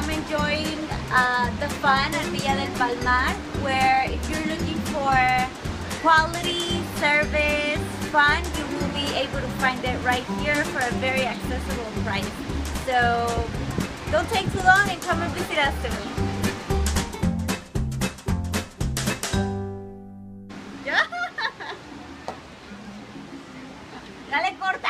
come enjoying the fun at Villa del Palmar, where if you're looking for quality, service, fun, you will be able to find it right here for a very accessible price. So don't take too long and come and visit us soon. Dale corta.